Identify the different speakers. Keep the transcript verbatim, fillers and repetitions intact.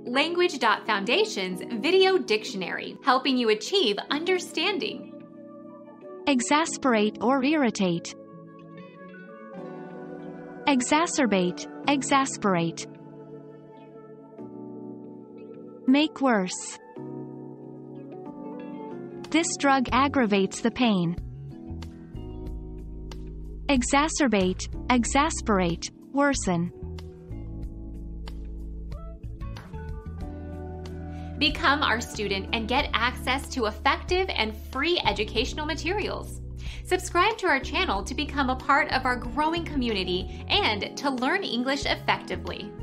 Speaker 1: Language.Foundation's Video Dictionary, helping you achieve understanding.
Speaker 2: Exasperate or irritate. Exacerbate, exasperate. Make worse. This drug aggravates the pain. Exacerbate, exasperate, worsen.
Speaker 1: Become our student and get access to effective and free educational materials. Subscribe to our channel to become a part of our growing community and to learn English effectively.